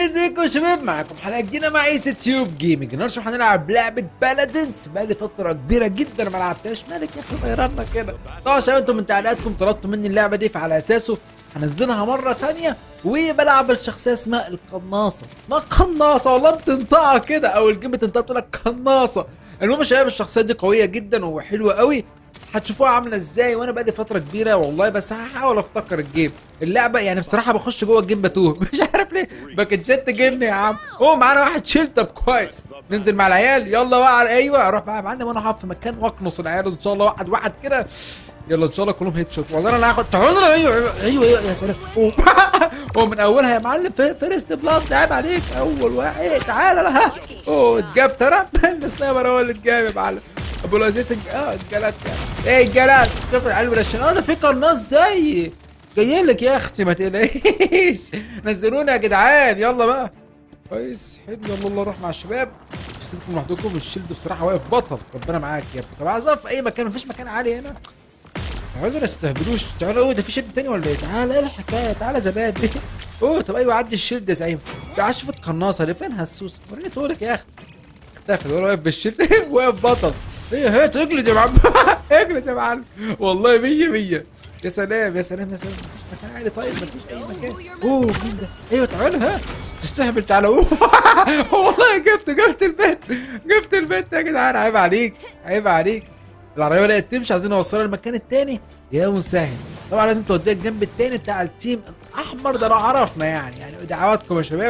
ازيكم يا شباب؟ معاكم حلقه جديده مع ايس تيوب جيمنج. النهارده هنلعب لعبه بلادنس. بقالي فتره كبيره جدا ما لعبتهاش. مالك يا اخي غيرنا كده؟ طبعا شباب انتم من تعليقاتكم طلبتوا مني اللعبه دي، فعلى اساسه هنزلها مره ثانيه. وبلعب الشخصيه اسمها القناصه. اسمها قناصه والله بتنطقها كده، او الجيم بتنطقها بتقول لك قناصه. المهم يا شباب الشخصيه دي قويه جدا وحلوه قوي، هتشوفوها عامله ازاي. وانا بقالي فتره كبيره والله، بس هحاول افتكر الجيم. اللعبه يعني بصراحه بخش جوه الجيم بتوه مش عارف ليه. باكجات تجن يا عم. معانا واحد شيل. طب كويس، ننزل مع العيال. يلا بقى. ايوه اروح بقى يا معلم، وانا هقف في مكان واكنص العيال ان شاء الله واحد واحد كده. يلا ان شاء الله كلهم هيد شوت. والله انا اللي هاخد. تعالوا. ايوه يا سلام. هو من اولها يا معلم فيرست بلاد. عيب عليك اول واحد. تعالى لا. اتجاب ترى. السنايبر هو اللي اتجاب يا معلم. ابو الاسيس الجلاد. ايه الجلاد؟ شوف العلم رشان. ده في قناص زي جاي لك يا اختي، ما تقلقيش. نزلونا يا جدعان. يلا بقى. كويس حلو. يلا الله روح مع الشباب. مش هسيبكم لوحدكم. الشيلد بصراحه واقف بطل. ربنا معاك يا ابني. طب عايز اقف في اي مكان، مفيش مكان عالي هنا. تعالوا ما تستهبلوش. تعالوا. ده في شيلد تاني ولا ايه؟ تعالى. ايه الحكايه؟ تعالى زبادي. طب ايوه عدي الشيلد يا زعيم. تعال شوف القناصه دي فين. هسوس وريني طولك يا اختي. اختفى ولا واقف بالشيلد. واقف بطل. ايه اجلد يا معلم. اجلد يا معلم. والله 100. يا سلام يا سلام يا سلام. مفيش مكان عالي. طيب مفيش اي مكان. مين ده؟ ايوه تعالى. تستهبل. تعالى. والله جبت البيت يا جدعان. عيب عليك. العربيه بدات تمشي. عايزين نوصلها للمكان التاني. يا مسهل. طبعا لازم توديها الجنب التاني بتاع التيم الاحمر ده لو عرفنا يعني دعواتكم يا شباب.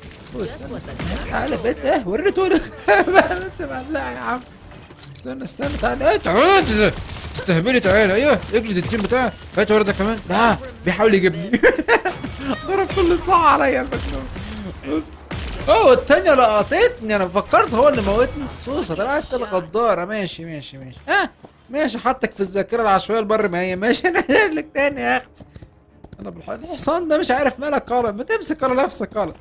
تعالى بيت. وريني طولك. بس لا يا عم. استنى تعالى. تعالى تستهبلي. تعالى. ايوه اجلد التيم بتاعك. هات ورده كمان. لا بيحاول يجيبني. ضرب كل صلاح عليا المجنون. بص. التانية لقطتني. انا فكرت هو اللي موتني. السوسه طلعت الغداره. ماشي. ماشي حطك في الذاكره العشوائيه البر. ما هي ماشي. انا لك تاني يا اختي. انا الحصان ده مش عارف مالك. قال ما تمسك على نفسك. قال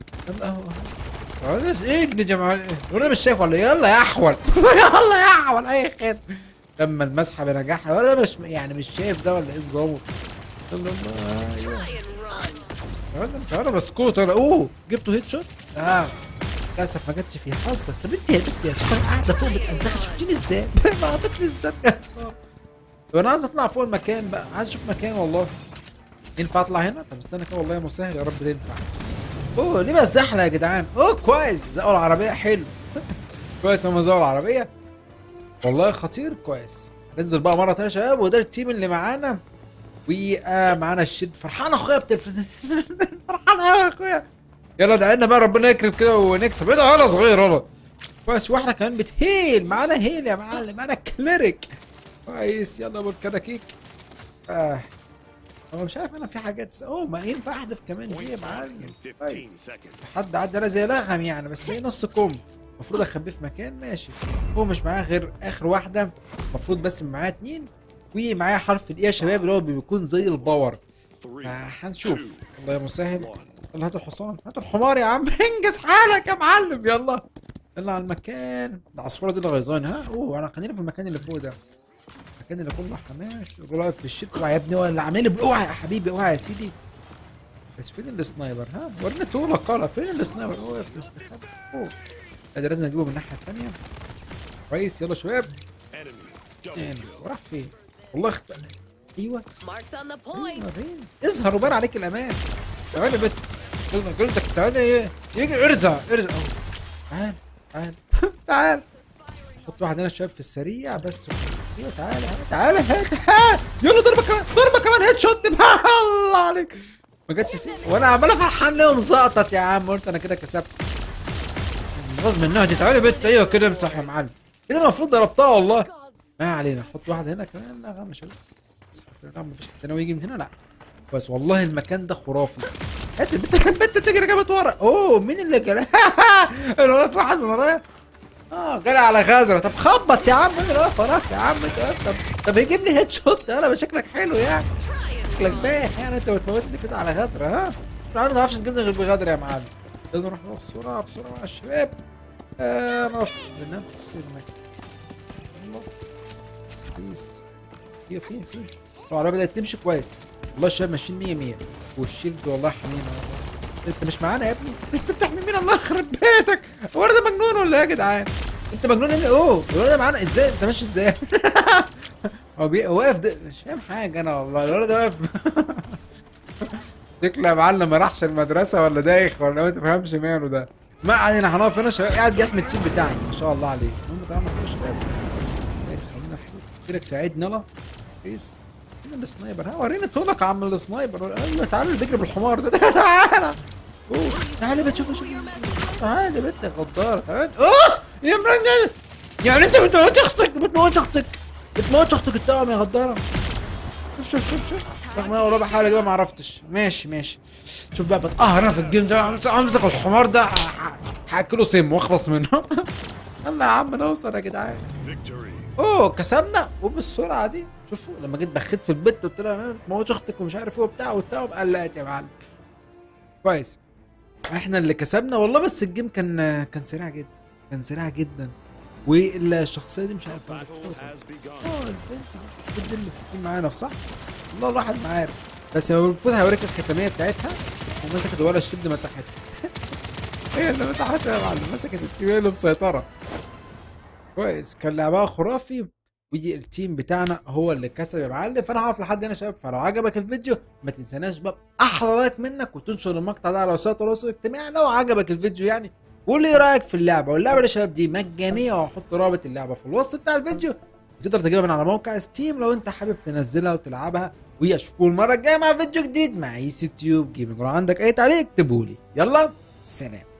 ايه اجلد يا معلم. ولا مش شايف ولا يلا يا احول. يلا يا احول. اي خير. تم المسحه بنجاحها. ولا ده مش شايف ده ولا ايه نظامه. يلا انا بسكوت. انا جبته هيد شوت. للاسف ما جاتش في حظك. طب انت يا بنت يا سوسن قاعده فوق بتنتخش. شفتيني ازاي؟ ما عطتني الزرقاء. طب انا عايز اطلع فوق المكان بقى. عايز اشوف مكان والله. ينفع اطلع هنا؟ طب استنى كده والله يا مسهل يا رب تنفع. ليه بس زحله يا جدعان؟ كويس. زقوا العربيه حلو. كويس هم زقوا العربيه. والله خطير. كويس. ننزل بقى مره ثانيه يا شباب. وده التيم اللي معانا. ومعانا الشد. فرحان اخويا فرحان قوي يا اخويا. يلا ادعي بقى ربنا يكرم كده ونكسب. ايه ده؟ انا صغير والله. كويس. واحنا كمان بتهيل. معانا هيل يا معلم. معانا كليريك. كويس. يلا ابو الكراكيك. هو مش عارف انا في حاجات. ما ينفع احذف كمان دي يا معلم. كويس. حد عدى انا زي لغم يعني، بس ايه نص كم. المفروض اخبيه في مكان. ماشي. هو مش معاه غير اخر واحده. المفروض بس معاه 2. ومعايا حرف الايه يا شباب اللي هو بيكون زي الباور. هنشوف. الله يا مسهل. يلا هات الحصان. هات الحمار يا عم. انجز حالك يا معلم. يلا على المكان. العصفوره دي اللي غيظاني. انا خلينا في المكان اللي فوق ده. المكان اللي كله حماس. الراجل واقف في الشيت. اوعى يا ابني. ولا عامل اوعى يا حبيبي. اوعى يا سيدي. بس فين السنايبر؟ وريني طولك. قال فين السنايبر؟ واقف مستخبي. ده لازم اجيبه من الناحيه الثانيه. كويس. يلا شباب. وراح فين؟ والله ايوه اظهر وبان عليك الامان. تعالى بت. قلتك تعالى. ايه يجري. ارزع. تعال. حط واحد هنا شباب في السريع بس. ايوه تعالى. يلا ضربه كمان هيد شوت. الله عليك. ما جاتش فيه. وانا عمال فرحان لهم زقطت يا عم. قلت انا كده كسبت غصب منها دي. تعالى بت. ايوه كده امسح يا معلم. كده المفروض ضربتها والله. ما علينا. حط واحد هنا كمان. لا مش مفيش حد هنا ويجي من هنا. لا بس والله المكان ده خرافي. هات البت تجري جابت ورا. مين اللي جرى؟ انا واقف واحد من ورايا. جري على غدره. طب خبط يا عم. انا واقف وراك يا عم. طب هيجيب لي هيد شوت. انا شكلك حلو يعني. شكلك بايخ يعني. انت بتموتني كده على غدره. ما تعرفش تجيبني غير بغدره يا معلم. يلا نروح بسرعه مع الشباب. نقف في نفس المكان. كويس. فين العربيه بدات تمشي كويس. والله الشباب ماشيين 100. والشيلد والله حنين. انت مش معانا يا ابني؟ انت بتحمي مين؟ الله يخرب بيتك. هو ده مجنون ولا ايه يا جدعان؟ انت مجنون اللي الولد ده معانا ازاي؟ انت ماشي ازاي؟ هو واقف ده مش فاهم حاجه انا والله. الولد ده واقف شكله يا معلم ما راحش المدرسه ولا دايخ ولا ما تفهمش ماله ده. ما علينا هنقف هنا شباب. قاعد بيحمي التيم بتاعي ما شاء الله عليه. المهم طالما فيه شباب كويس خلينا فوق كده ساعدني يلا. كويس فين السنايبر؟ ها وريني طولك يا عم السنايبر. ايوه تعالى اللي بيجري بالحمار ده. تعالى تعالى بتشوف تعالى بنت غدارة تعالى. يا مرنجة يعني انت بتموت اختك بتموت اختك التوأم يا غدارة. شوف رغم انا والله بحاول اجيبها ما عرفتش. ماشي شوف بقى بتقهر انا في الجيم ده. امسك الحمار ده هاكله سم واخلص منه. يلا يا عم نوصل يا جدعان. كسبنا وبالسرعه دي. شوفوا لما جيت بخيت في البيت قلت لها ما تموتش اختك ومش عارف ايه وبتاع والتوأم قلقت يا معلم. كويس احنا اللي كسبنا والله. بس الجيم كان سريع جدا والشخصيه دي مش عارف البنت اللي في التيم معانا صح؟ والله الواحد ما عارف. بس هو المفروض هيوريك الختاميه بتاعتها ومسكت ولا الشد مسحتها. هي اللي مسحتها يا معلم. مسكت التيم هي اللي مسيطره. كويس كان لعبها خرافي والتيم بتاعنا هو اللي كسب يا معلم. فانا هقف لحد هنا يا شباب. فلو عجبك الفيديو ما تنساناش بقى احلى لايك منك وتنشر المقطع ده على وسائل التواصل الاجتماعي لو عجبك الفيديو يعني. وقول لي ايه رايك في اللعبه. واللعبه دي يا شباب دي مجانيه وهحط رابط اللعبه في الوصف بتاع الفيديو. تقدر تجيبها من على موقع ستيم لو انت حابب تنزلها وتلعبها. واشوفكم المره الجايه مع فيديو جديد مع ايسي تيوب جيمنج. ولو عندك اي تعليق اكتبولي. يلا سلام.